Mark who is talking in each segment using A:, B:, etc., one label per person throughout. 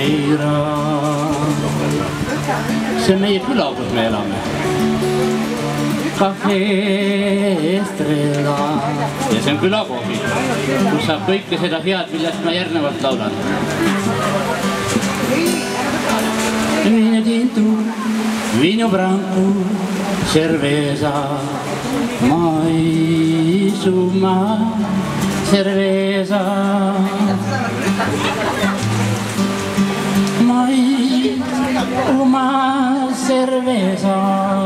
A: Estrella. See on meie küla, kus me elame. Cafe Estrella. Ja see on külakoogi, kus saab kõike seda head, millest ma järgnevalt laulan. Vino tinto, vino branco, cerveza, maisuma, cerveza. Maisuma, cerveza.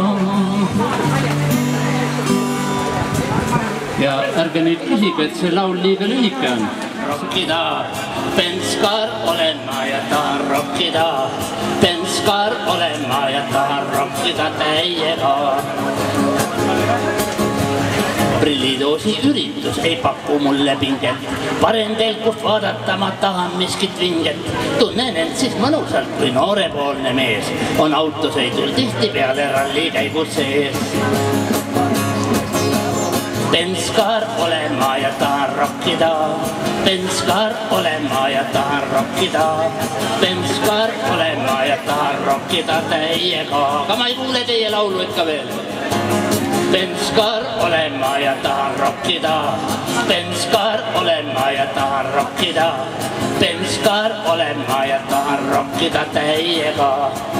A: Ja ärge nüüd küsige, et see laul liiga lühike on. Rokkida, penskar olen ma ja tahan rokkida. Penskar olen ma ja tahan rokkida täiega. Prillidoosi üritus ei paku mulle pinget. Parem telkust vaadata ma tahan miskit vinget. Tunnen end siis mõnusalt kui noorepoolne mees. On autosõidul tihti peale ralli käigus sees. Penskar olen ma ja tahan rokkida. Penskar olen ma ja tahan rokkida. Penskar olen ma ja tahan rokkida täiega. Aga ma ei kuule teie laulu ikka veel. Penskar olen ma ja tahan rokkida. Penskar olen ma ja tahan rokkida. Penskar olen ma ja tahan rokkida täiega.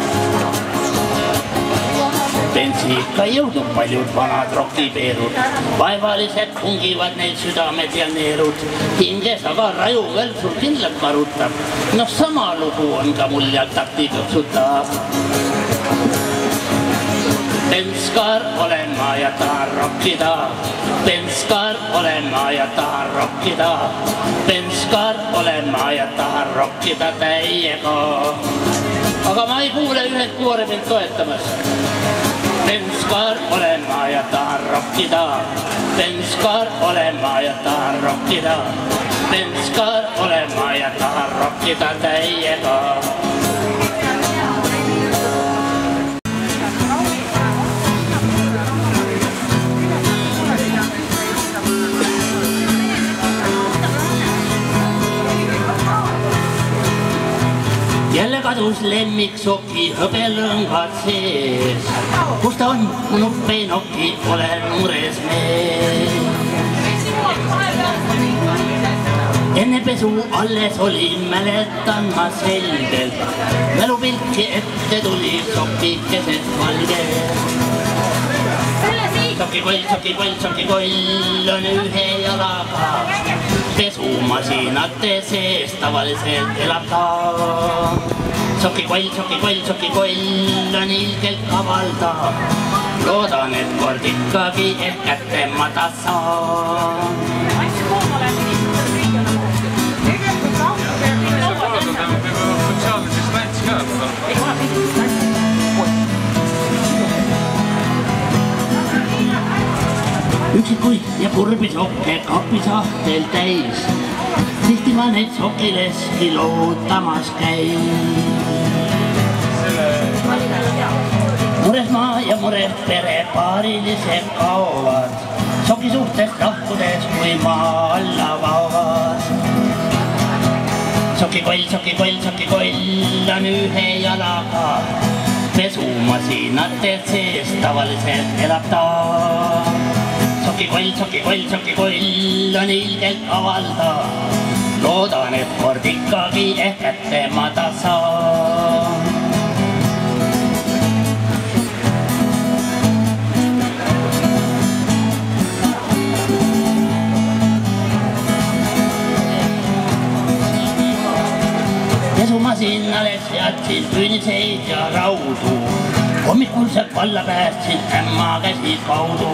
A: Pensi ikka jõudnud paljud vanad rokipeerud. Vaevalised hungivad neil südamed ja neerud. Hinges aga raju veel sul kindlalt marutab. No sama lugu on ka mul ja takti kõpsutab. Penskar olen ma ja tahan rokkida. Penskar olen ma ja tahan rokkida. Penskar olen ma ja tahan rokkida täiega. Aga ma ei kuule ühed koore mind toetamas. Penskar olen ma ja tahan rokkida. Penskar olen ma ja tahan rokkida. Penskar olen ma ja tahan rokkida täiega. Jälle kadus lemmiksoki hõbelõngad sees. Kus ta on, mu nuppenoki, olen mures mees. Enne pesu alles oli, mäletan ma selgelt. Mälupilki ette tuli sokikesest valgelt. Sokikoll, sokikoll, sokikoll on ühe jalaga. Pesumasinate sees tavaliselt elab ta. Sokikoll, sokikoll, sokikoll on ilgelt kavalda. Loodan, et kord ikkagi ehk kätte ma ta saan. Üksikuid ja kurbi sokke kapisahtel täis. Tihti ma neid sokileski lootamas käin. Mures maa ja mures pere paarilised kaovad. Soki suhtest lahkudes, kui maa alla vaovad. Sokikoll, sokikoll, sokikoll on ühe jalaga. Pesumasinate sees tavaliselt elab ta. Sokikoll, sokikoll, sokikoll on ilgelt kavalda. Loodan, et kord ikkagi ehk kätte ma ta saan. Pesumasinale seadsin püüniseid ja raudu. Hommikul sealt valla päästsin ämma käsi kaudu.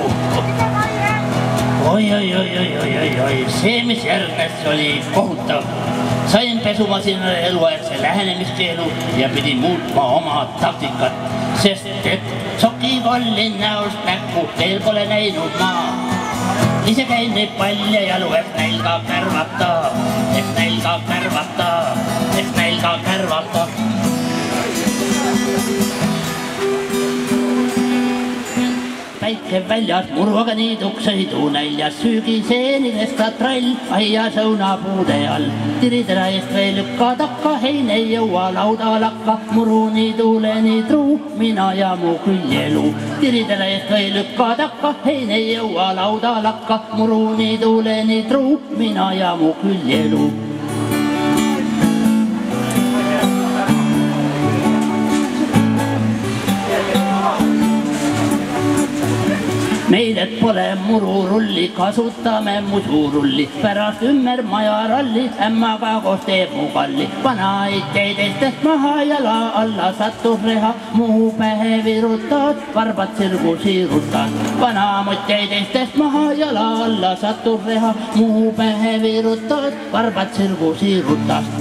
A: Oi, see, mis järgnes, oli kohutav. Sain pesumasinale eluaegse lähenemiskeelu ja pidin muutma oma taktikat, sest et sokikolli näost näkku veel pole näinud ma. Ise käin neid palja jalu, et neil ka kärvata, et neil ka kärvata, et neil ka kärvata. päike väljas, murvaga niiduks sõidu näljas, süügiseenidest ka trall, aia sõunapuude all. Tiridera eest veel lükka takka, hein ei jõua lauda lakka, muru nii tuule nii truu, mina ja mu küll elu. Tiridera eest veel lükka takka, hein ei jõua lauda lakka, muru nii tuule nii truu, mina ja mu küll elu. Meil et pole mururulli, kasutame musurulli, pärast ümber maja ralli, ämmaga koos teeb mu kalli. Vana jäi teistest maha jala alla sattus reha, muu pähe virutad, varbad sirgu siirutad. Vana mutt jäi teistest maha jala alla sattus reha, muu pähe virutad, varbad sirgu siirutad.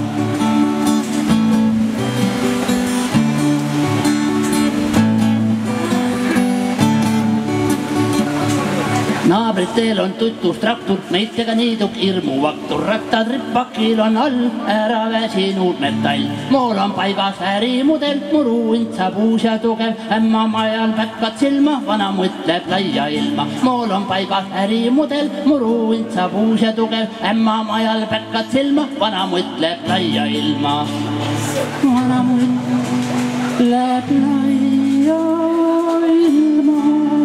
A: Naabritel on tutus traktor, meitega niiduk hirmu vaktur, rattad rippakil on all, ära väsinud metall. Mool on paigas ärimudel, muru intsab uus ja tugev, ämma majal päkkad silma, vana mõtleb laia ilma. Mool on paigas ärimudel, muru intsab uus ja tugev, ämma majal päkkad silma, vana mõtleb laia ilma. Vana mõtleb laia ilma.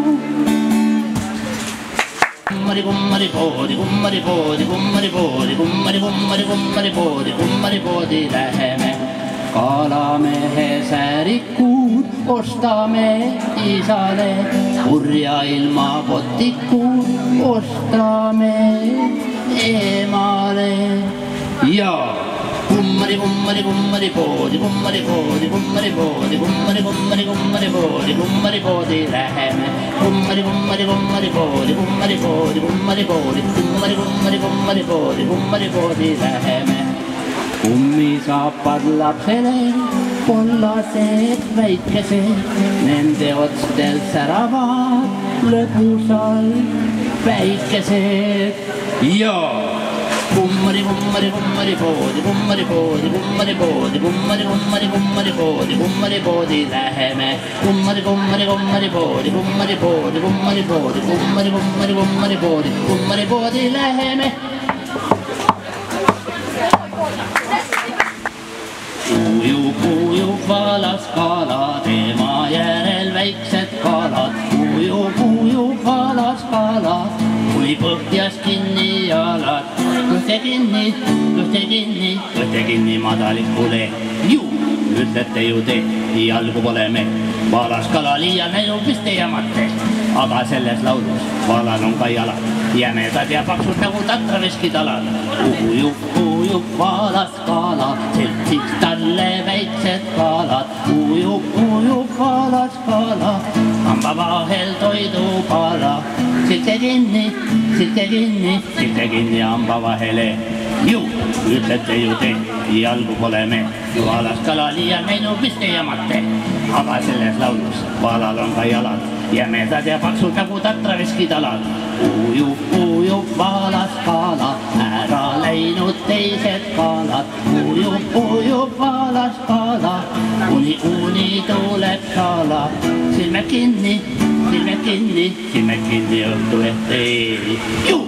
A: Kummari kummari poodi, kummari poodi, kummari poodi, kummari kummari kummari poodi, kummari poodi läheme. Kalamehe säärikuud ostame isale, kurja ilma potikuud ostame emale. Ja kummari kummari kummari poodi, kummari poodi, kummari poodi, kummari kummari kummari poodi, kummari poodi läheme. Kummari kummari kummari poodi, kummari poodi, kummari poodi, kummari kummari kummari poodi, kummari poodi läheme. Kummisaapad lapsele, kollased väikesed, nende otstel säravad lõbusalt päikesed. Ja kummari kummari kummari poodi, kummari poodi, kummari poodi, kummari kummari kummari poodi, kummari poodi läheme. Kummari kummari kummari poodi, kummari poodi, kummari poodi, kummari kummari kummari poodi, kummari poodi läheme. Kuju valas kala, tema järel väiksed kalad. Kuju valas kala, kui põhjas kinni jalad. Kõhte kinni madalikule. Ju, ütlete ju te, jalgu pole me. Valas kala liial näinud vist ei jamate. Aga selles laulus valal on ka jalad. Jämedad ja paksud nagu tatraveski talad. Ujub valas kala, seltsiks talle väiksed kalad. Ujub valas kala, hamba vahel toidupala. Silte kinni hamba vahele. Ju, ütlete ju te, jalgu pole me. Valas kala liial näinud vist ei jamate. Aga selles laulus valal on ka jalad. Jämedad ja paksud nagu tatraveski talad. Ujub valas kala, ära läinud teised kalad. Ujub valas kala, uni tuleb šala. Silmed kinni õhtu ette. Ju!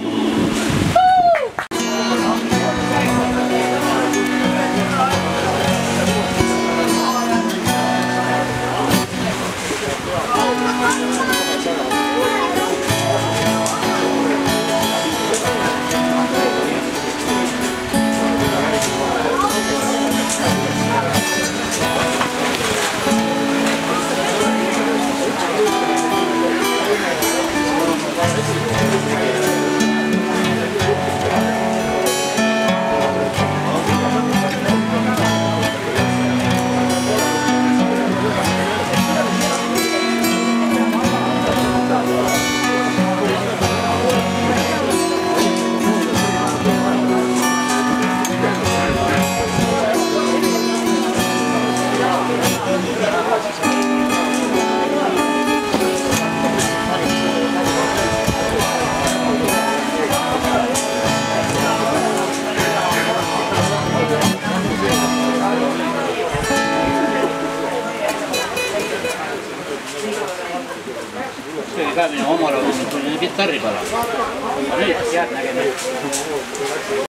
A: ka minu omalooming kitarripala. Aga nüüd head nägemist.